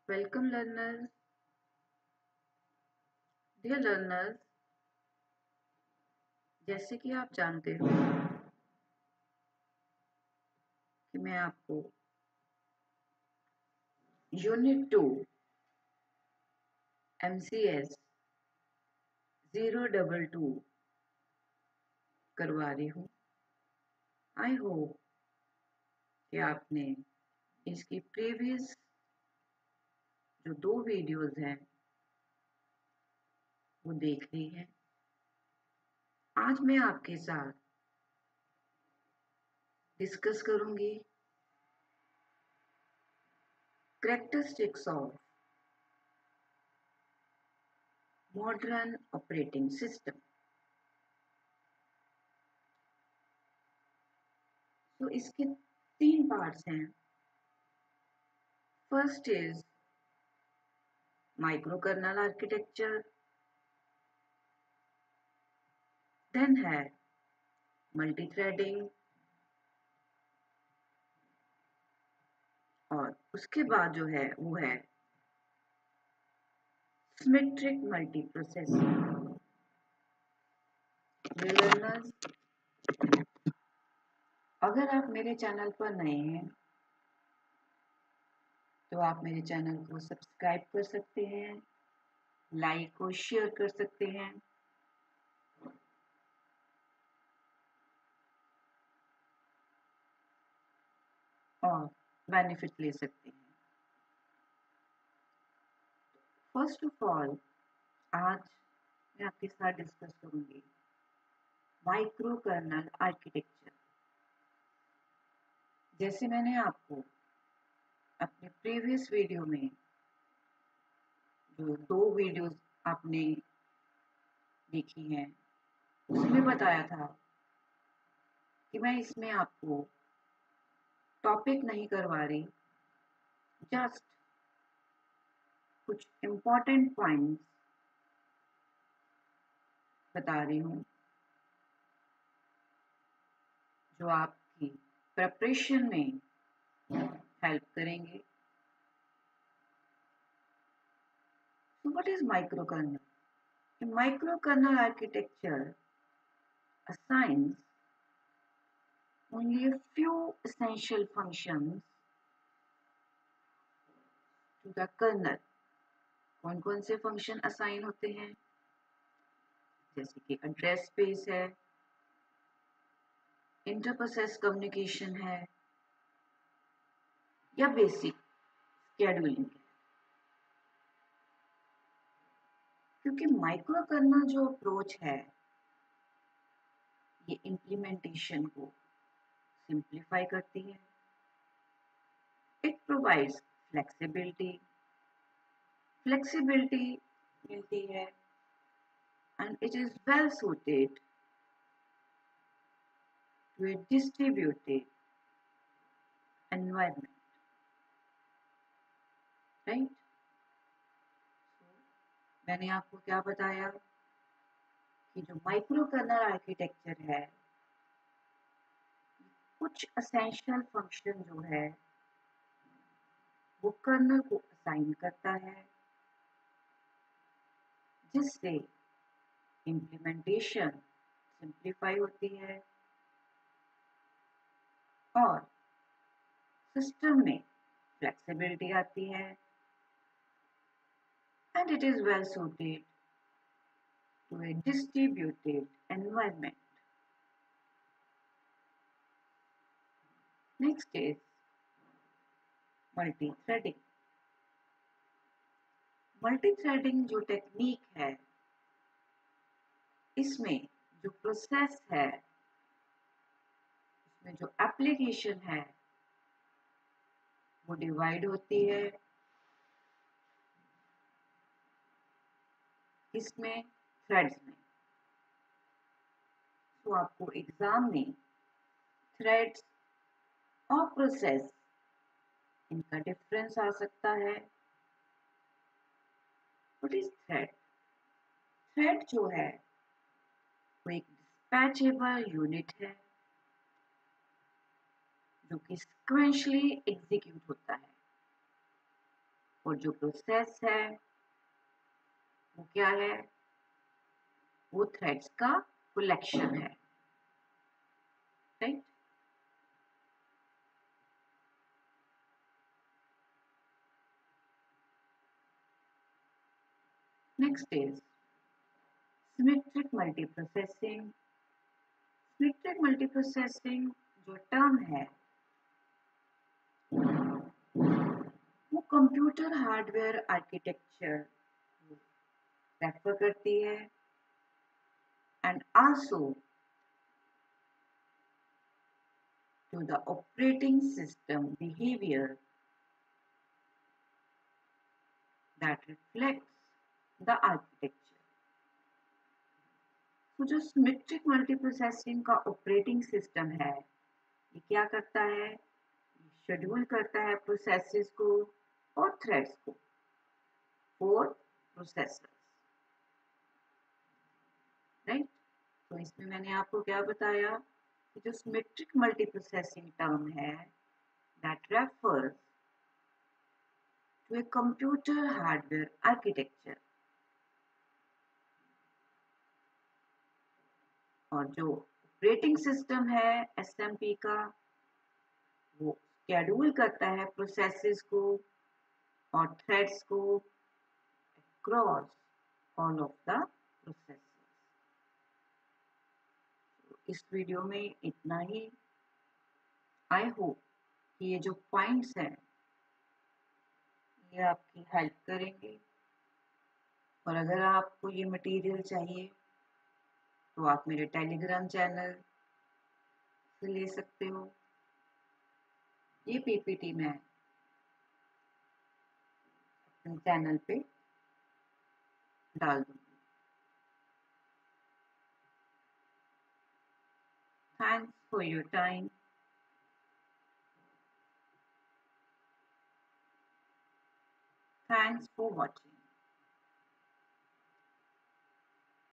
Welcome learners. Dear learners, जैसे कि आप जानते हो कि मैं आपको यूनिट 2 MCS 022 करवा रही हूँ। आई होप कि आपने इसकी प्रीवियस जो 2 वीडियोस हैं वो देख ली है। आज मैं आपके साथ डिस्कस करूंगी characteristics of modern operating system. तो इसके 3 पार्ट्स हैं। First is microkernel architecture, then है मल्टीथ्रेडिंग, और उसके बाद जो है वो है सिमेट्रिक मल्टीप्रोसेसिंग। लर्नर्स, अगर आप मेरे चैनल पर नए हैं तो आप मेरे चैनल को सब्सक्राइब कर सकते हैं, लाइक और शेयर कर सकते हैं। और बेनिफिट ले सकते हैं। फर्स्ट ऑफ ऑल, आज मैं आपके साथ डिस्कस करूंगी माइक्रो कर्नल आर्किटेक्चर। जैसे मैंने आपको अपने प्रीवियस वीडियो में जो 2 वीडियोस आपने देखी हैं उसमें बताया था कि मैं इसमें आपको टॉपिक नहीं करवा रही, जस्ट कुछ इम्पोर्टेंट पॉइंट्स बता रही हूँ जो आपकी प्रिपरेशन में हेल्प करेंगे। So what is microkernel? A microkernel architecture assigns only a few essential functions to the kernel. कौन कौन से फंक्शन असाइन होते हैं? जैसे कि एड्रेस स्पेस है, इंटरप्रोसेस कम्युनिकेशन है, या बेसिक शेड्यूलिंग है। क्योंकि माइक्रो कर्नल जो अप्रोच है ये इम्प्लीमेंटेशन को सिंप्लीफाई करती है। इट प्रोवाइड्स फ्लेक्सिबिलिटी मिलती है, and it is well suited to a distributed environment, right? मैंने आपको क्या बताया कि जो माइक्रो कर्नल आर्किटेक्चर है कुछ एसेंशियल फंक्शन जो है वो कर्नल को असाइन करता है, जिससे इम्प्लीमेंटेशन सिंप्लीफाई होती है और सिस्टम में फ्लेक्सिबिलिटी आती है, and it is well suited to a distributed environment. Next is multi-threading. Multithreading जो टेक्निक है इसमें जो प्रोसेस है उसमें जो एप्लीकेशन है वो डिवाइड होती है इसमें थ्रेड्स में। तो आपको एग्जाम में थ्रेड्स और प्रोसेस इनका डिफरेंस आ सकता है। What is thread? थ्रेड जो है वो एक डिस्पैचेबल यूनिट है जो कि सीक्वेंशियली एग्जीक्यूट होता है और जो प्रोसेस है वो क्या है? वो थ्रेड्स का कलेक्शन है, right? Next is symmetric multiprocessing. Symmetric multiprocessing जो टर्म है वो कंप्यूटर हार्डवेयर आर्किटेक्चर रेफर करती है and also to the operating system behavior that reflects the architecture. तो जो सिमेट्रिक मल्टीप्रोसेसिंग का ऑपरेटिंग सिस्टम है ये क्या करता है? शेड्यूल करता है प्रोसेसेस को और थ्रेड्स को और प्रोसेसर्स, राइट? तो इसमें मैंने आपको क्या बताया कि जो सिमेट्रिक मल्टीप्रोसेसिंग टर्म है that refers to a computer hardware architecture, और जो ऑपरेटिंग सिस्टम है एसएमपी का वो शेड्यूल करता है प्रोसेसेस को और थ्रेड्स को across all of the process. इस वीडियो में इतना ही। आई होप कि ये जो पॉइंट्स हैं ये आपकी हेल्प करेंगे, और अगर आपको ये मटेरियल चाहिए तो आप मेरे टेलीग्राम चैनल से ले सकते हो। ये पीपीटी मैं अपने चैनल पे डाल दूंगी। Thanks for your time. Thanks for watching.